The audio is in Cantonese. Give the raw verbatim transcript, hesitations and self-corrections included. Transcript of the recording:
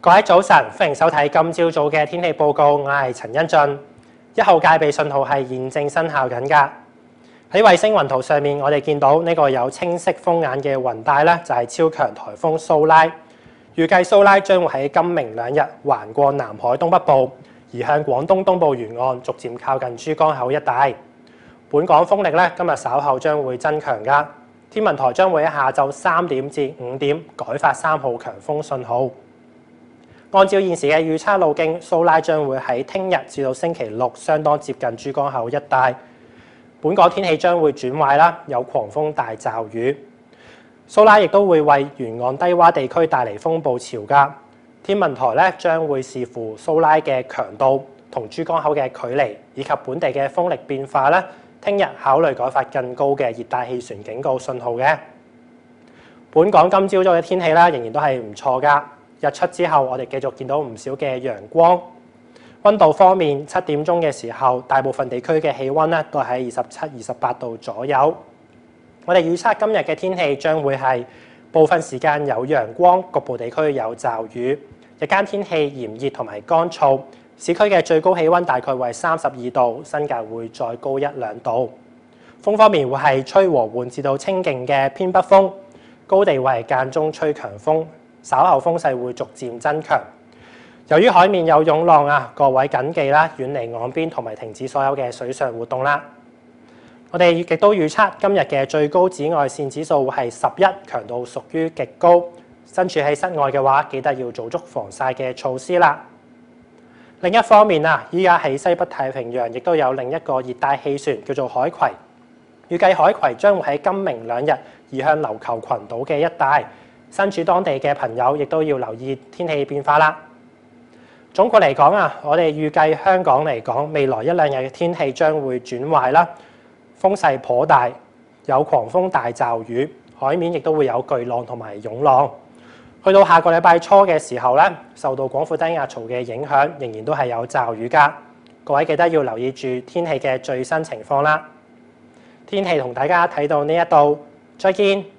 各位早晨，歡迎收睇今朝早嘅天氣報告。我係陳恩俊。一號戒備信號係現正生效緊㗎。喺衛星雲圖上面，我哋見到呢個有清晰風眼嘅雲帶咧，就係超強颱風蘇拉。預計蘇拉將會喺今明兩日橫過南海東北部，移向廣東東部沿岸，逐漸靠近珠江口一帶。本港風力咧，今日稍後將會增強㗎。天文台將會喺下晝三點至五點改發三號強風信號。按照現時嘅預測路徑，蘇拉將會喺聽日至到星期六相當接近珠江口一帶。本港天氣將會轉壞啦，有狂風大驟雨。蘇拉亦都會為沿岸低窪地區帶嚟風暴潮㗎。天文台咧將會視乎蘇拉嘅強度同珠江口嘅距離，以及本地嘅風力變化咧，聽日考慮改發更高嘅熱帶氣旋警告信號嘅。本港今朝早嘅天氣啦，仍然都係唔錯㗎。日出之後，我哋繼續見到唔少嘅陽光。溫度方面，七點鐘嘅時候，大部分地區嘅氣温咧都喺二十七、二十八度左右。我哋預測今日嘅天氣將會係部分時間有陽光，局部地區有驟雨。日間天氣炎熱同埋乾燥，市區嘅最高氣温大概為三十二度，新界會再高一兩度。風方面會係吹和緩至到清勁嘅偏北風，高地會係間中吹強風。稍後風勢會逐漸增強。由於海面有湧浪啊，各位緊記啦，遠離岸邊同埋停止所有嘅水上活動啦。我哋亦都預測今日嘅最高紫外線指數會係十一，強度屬於極高。身處喺室外嘅話，記得要做足防曬嘅措施啦。另一方面啊，依家喺西北太平洋亦都有另一個熱帶氣旋叫做海葵。預計海葵將會喺今明兩日移向琉球群島嘅一帶。身處當地嘅朋友亦都要留意天氣變化啦。總括嚟講啊，我哋預計香港嚟講，未來一兩日嘅天氣將會轉壞啦，風勢頗大，有狂風大驟雨，海面亦都會有巨浪同埋湧浪。去到下個禮拜初嘅時候咧，受到廣闊低壓槽嘅影響，仍然都係有驟雨㗎。各位記得要留意住天氣嘅最新情況啦。天氣同大家睇到呢一度，再見。